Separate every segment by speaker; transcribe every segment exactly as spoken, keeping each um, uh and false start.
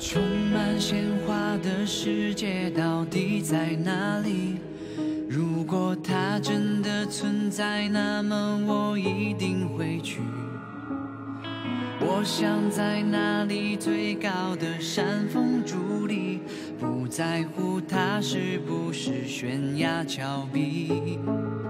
Speaker 1: 充满鲜花的世界到底在哪里？如果它真的存在，那么我一定会去。我想在那里最高的山峰伫立，不在乎它是不是悬崖峭壁。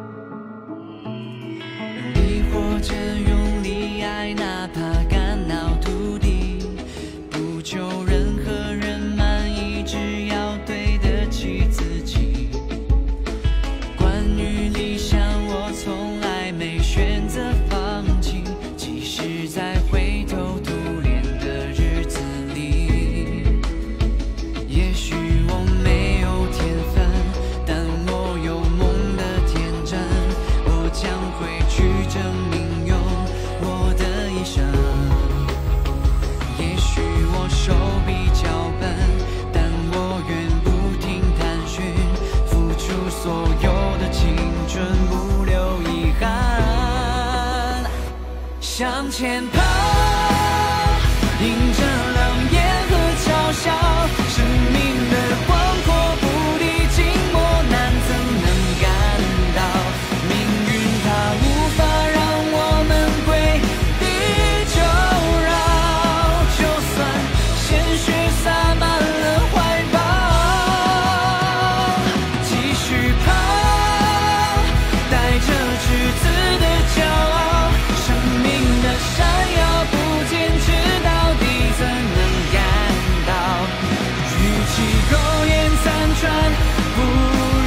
Speaker 1: 用力或者用力爱，哪怕肝脑涂地，不求任何人满意，只要对得起自己。关于理想，我从来没选择放弃，即使在灰头土脸的日子里。也许我没有天分，但我有梦的天真，我将会去证明，用我的一生。也许我手比较笨，但我愿不停探寻，付出所有的青春，不留遗憾，向前跑，迎着冷眼和嘲笑，生命的广阔不敌寂寞，难怎能感到命运它无法让我们归地就绕，就算鲜血洒满了怀抱，继续跑，带着赤子的骄傲，生命的闪耀不坚持到底，怎能感到举起狗眼残喘不